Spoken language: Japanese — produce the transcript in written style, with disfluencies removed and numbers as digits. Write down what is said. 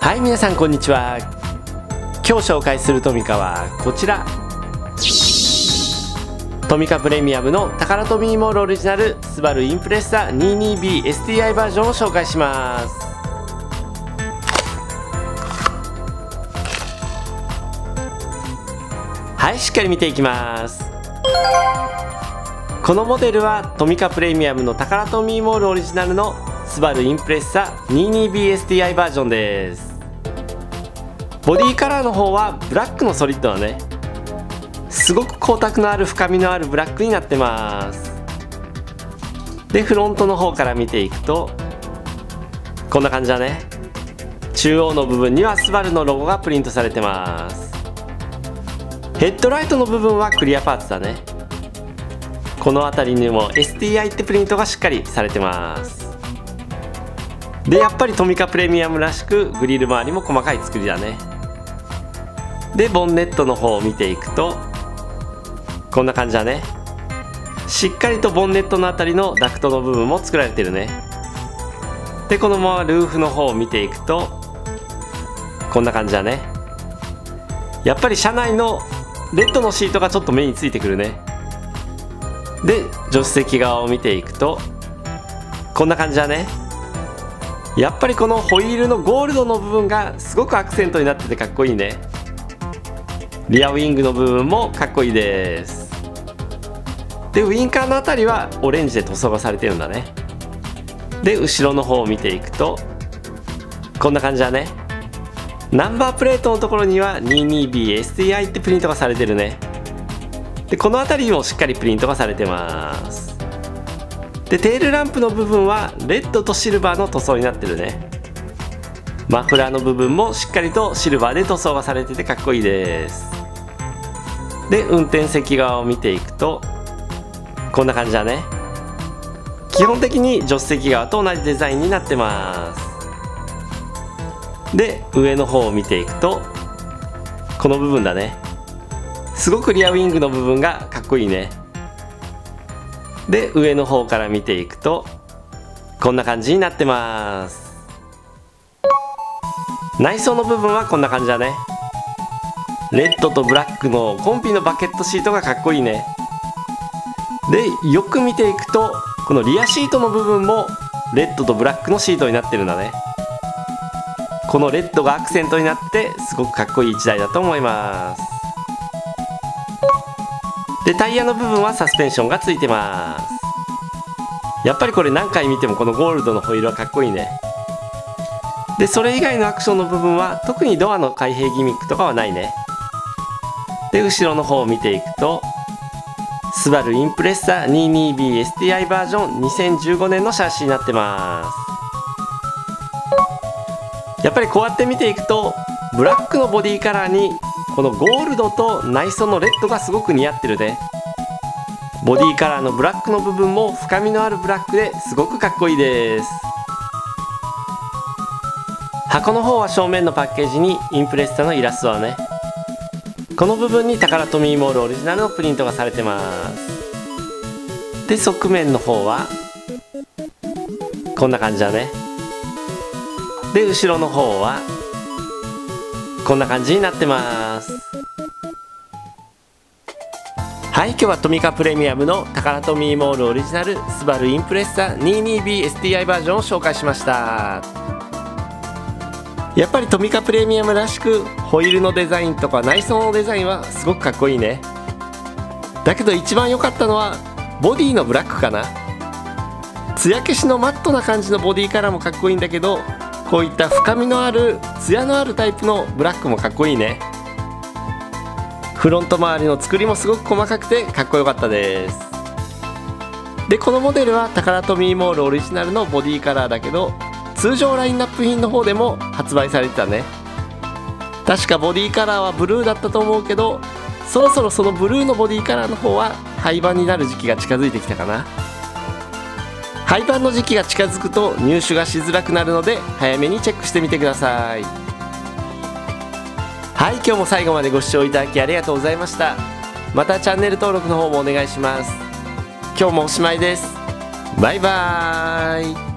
はい、皆さんこんにちは。今日紹介するトミカはこちら、トミカプレミアムのタカラトミーモールオリジナルスバルインプレッサ 22B STI バージョンを紹介します。はい、しっかり見ていきます。このモデルはトミカプレミアムのタカラトミーモールオリジナルのスバルインプレッサ 22B STI バージョンです。ボディカラーの方はブラックのソリッドだね。すごく光沢のある深みのあるブラックになってます。でフロントの方から見ていくとこんな感じだね。中央の部分にはスバルのロゴがプリントされてます。ヘッドライトの部分はクリアパーツだね。この辺りにも STI ってプリントがしっかりされてます。でやっぱりトミカプレミアムらしくグリル周りも細かい作りだね。でボンネットの方を見ていくとこんな感じだね。しっかりとボンネットのあたりのダクトの部分も作られてるね。でこのままルーフの方を見ていくとこんな感じだね。やっぱり車内のレッドのシートがちょっと目についてくるね。で助手席側を見ていくとこんな感じだね。やっぱりこのホイールのゴールドの部分がすごくアクセントになっててかっこいいね。リアウィングの部分もかっこいいです。でウインカーのあたりはオレンジで塗装がされてるんだね。で後ろの方を見ていくとこんな感じだね。ナンバープレートのところには 22B STI ってプリントがされてるね。でこの辺りにもしっかりプリントがされてます。でテールランプの部分はレッドとシルバーの塗装になってるね。マフラーの部分もしっかりとシルバーで塗装がされててかっこいいです。で運転席側を見ていくとこんな感じだね。基本的に助手席側と同じデザインになってます。で上の方を見ていくとこの部分だね。すごくリアウィングの部分がかっこいいね。で上の方から見ていくとこんな感じになってます。内装の部分はこんな感じだね。レッドとブラックのコンビのバケットシートがかっこいいね。でよく見ていくとこのリアシートの部分もレッドとブラックのシートになってるんだね。このレッドがアクセントになってすごくかっこいい1台だと思います。でタイヤの部分はサスペンションがついてます。やっぱりこれ何回見てもこのゴールドのホイールはかっこいいね。でそれ以外のアクションの部分は特にドアの開閉ギミックとかはないね。で後ろの方を見ていくとスバルインプレッサ 22B STI バージョン2015年のシャシーになってます。やっぱりこうやって見ていくとブラックのボディカラーにこのゴールドと内装のレッドがすごく似合ってるね。ボディカラーのブラックの部分も深みのあるブラックですごくかっこいいです。箱の方は正面のパッケージにインプレッサのイラストだね。この部分にタカラトミーモールオリジナルのプリントがされてます。で側面の方はこんな感じだね。で後ろの方はこんな感じになってます。はい、今日はトミカプレミアムのタカラトミーモールオリジナルスバルインプレッサ 22B STI バージョンを紹介しました。やっぱりトミカプレミアムらしくホイールのデザインとか内装のデザインはすごくかっこいいね。だけど一番良かったのはボディのブラックかな。艶消しのマットな感じのボディカラーもかっこいいんだけどこういった深みのある艶のあるタイプのブラックもかっこいいね。フロント周りの作りもすごく細かくてかっこよかったです。でこのモデルはタカラトミーモールオリジナルのボディカラーだけど通常ラインナップ品の方でも発売されてたね。確かボディカラーはブルーだったと思うけどそろそろそのブルーのボディカラーの方は廃盤になる時期が近づいてきたかな。廃盤の時期が近づくと入手がしづらくなるので早めにチェックしてみてください。はい、今日も最後までご視聴いただきありがとうございました。またチャンネル登録の方もお願いします。今日もおしまいです。バイバーイ。